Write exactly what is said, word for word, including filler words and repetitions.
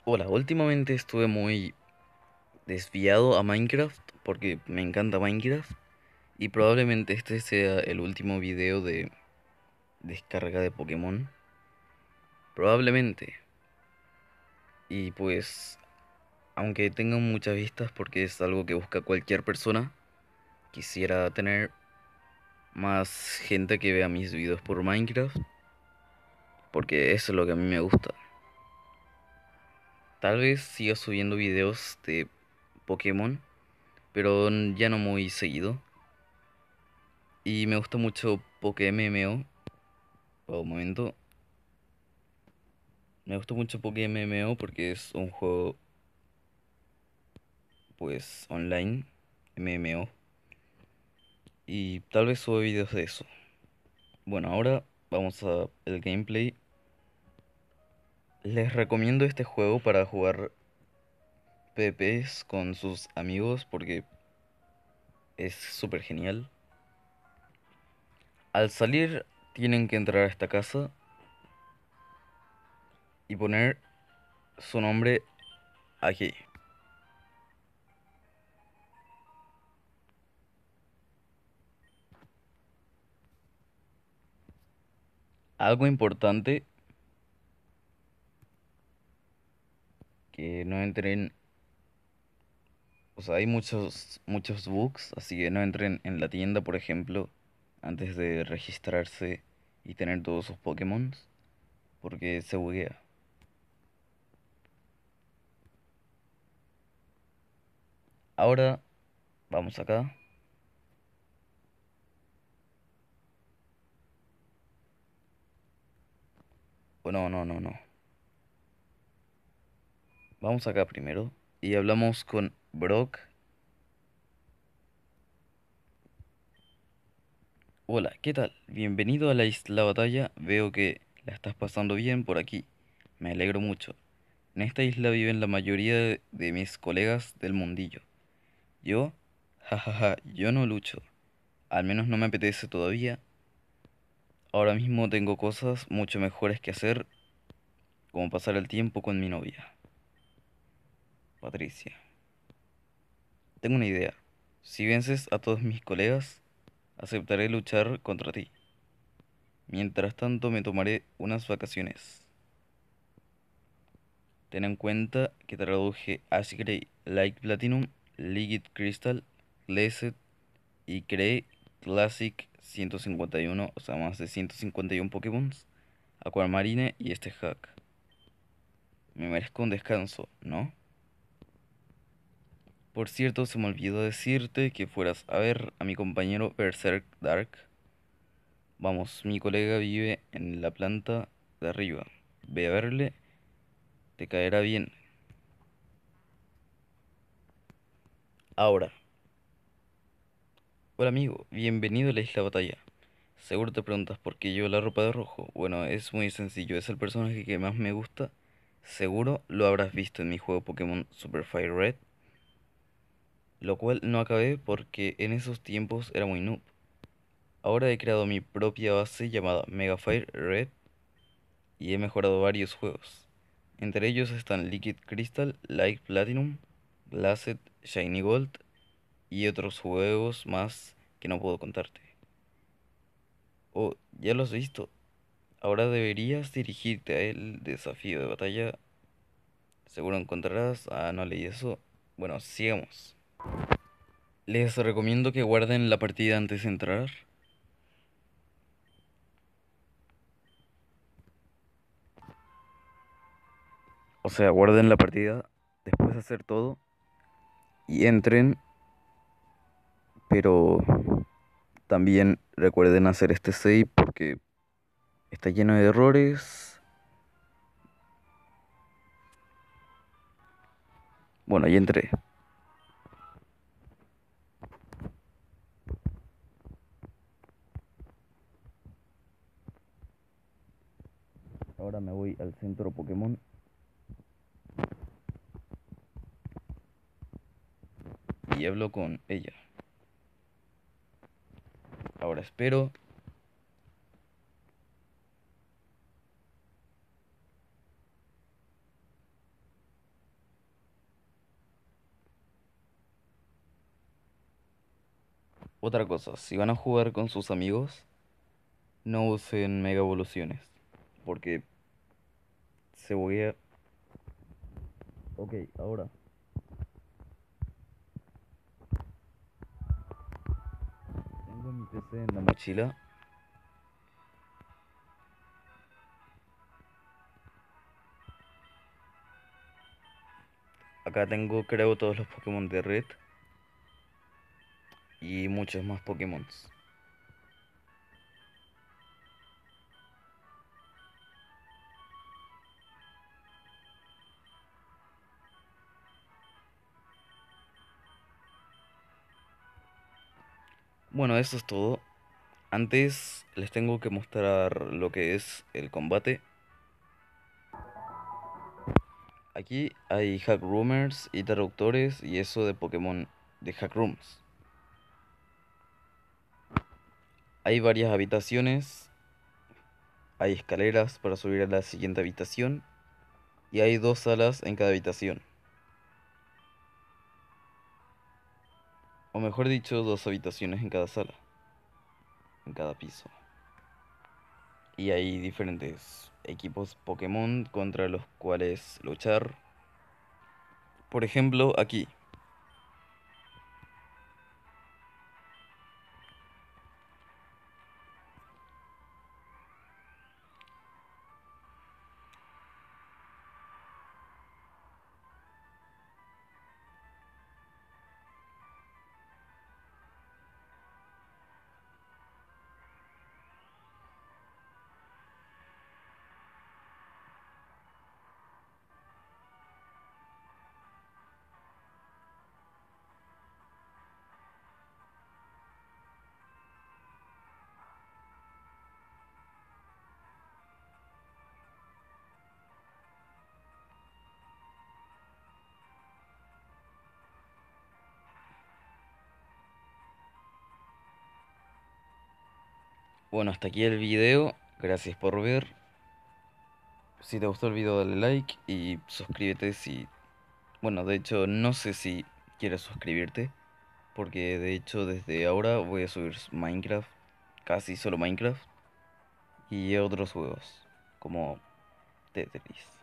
Hola, últimamente estuve muy desviado a Minecraft porque me encanta Minecraft y probablemente este sea el último video de descarga de Pokémon. Probablemente. Y pues, aunque tenga muchas vistas porque es algo que busca cualquier persona, quisiera tener más gente que vea mis videos por Minecraft porque eso es lo que a mí me gusta. Tal vez siga subiendo videos de Pokémon, pero ya no muy seguido. Y me gusta mucho PokéMMO. Oh, un momento. Me gusta mucho PokéMMO porque es un juego, pues, online, M M O. Y tal vez suba videos de eso. Bueno, ahora vamos a el gameplay. Les recomiendo este juego para jugar PvPs con sus amigos porque es súper genial. Al salir tienen que entrar a esta casa y poner su nombre aquí. Algo importante, que no entren. O sea, hay muchos, muchos bugs, así que no entren en la tienda, por ejemplo, antes de registrarse y tener todos sus Pokémon, porque se buguea. Ahora, vamos acá. O no, no, no, no. Vamos acá primero y hablamos con Brock. Hola, ¿qué tal? Bienvenido a la Isla Batalla. Veo que la estás pasando bien por aquí. Me alegro mucho. En esta isla viven la mayoría de, de mis colegas del mundillo. Yo, jajaja, yo no lucho. Al menos no me apetece todavía. Ahora mismo tengo cosas mucho mejores que hacer, como pasar el tiempo con mi novia, Patricia. Tengo una idea. Si vences a todos mis colegas, aceptaré luchar contra ti. Mientras tanto, me tomaré unas vacaciones. Ten en cuenta que traduje Ash Grey, Light Platinum, Liquid Crystal, Blessed y creé Classic ciento cincuenta y uno, o sea, más de ciento cincuenta y uno Pokémon, Aquamarine y este hack. Me merezco un descanso, ¿no? Por cierto, se me olvidó decirte que fueras a ver a mi compañero Berserk Dark. Vamos, mi colega vive en la planta de arriba. Ve a verle, te caerá bien. Ahora, hola amigo, bienvenido a la Isla Batalla. Seguro te preguntas por qué llevo la ropa de rojo. Bueno, es muy sencillo, es el personaje que más me gusta. Seguro lo habrás visto en mi juego Pokémon Super Fire Red, lo cual no acabé porque en esos tiempos era muy noob. Ahora he creado mi propia base llamada Mega Fire Red y he mejorado varios juegos. Entre ellos están Liquid Crystal, Light Platinum, Glassed, Shiny Gold y otros juegos más que no puedo contarte. Oh, ya lo has visto. Ahora deberías dirigirte a el desafío de batalla. Seguro encontrarás. Ah, no leí eso. Bueno, sigamos. Les recomiendo que guarden la partida antes de entrar. O sea, guarden la partida después de hacer todo y entren, pero también recuerden hacer este save porque está lleno de errores. Bueno, ahí entré. Ahora me voy al centro Pokémon y hablo con ella. Ahora espero. Otra cosa, si van a jugar con sus amigos, no usen mega evoluciones, porque se buguea. Ok, ahora. Tengo mi P C en la mochila. Acá tengo, creo, todos los Pokémon de Red y muchos más Pokémon. Bueno, eso es todo. Antes les tengo que mostrar lo que es el combate. Aquí hay hack rumors y traductores y eso de Pokémon de hack rooms. Hay varias habitaciones, hay escaleras para subir a la siguiente habitación y hay dos salas en cada habitación. O mejor dicho, dos habitaciones en cada sala, en cada piso. Y hay diferentes equipos Pokémon contra los cuales luchar. Por ejemplo, aquí. Bueno, hasta aquí el video. Gracias por ver. Si te gustó el video, dale like y suscríbete si... Bueno, de hecho, no sé si quieres suscribirte, porque de hecho desde ahora voy a subir Minecraft, casi solo Minecraft, y otros juegos, como Tetris.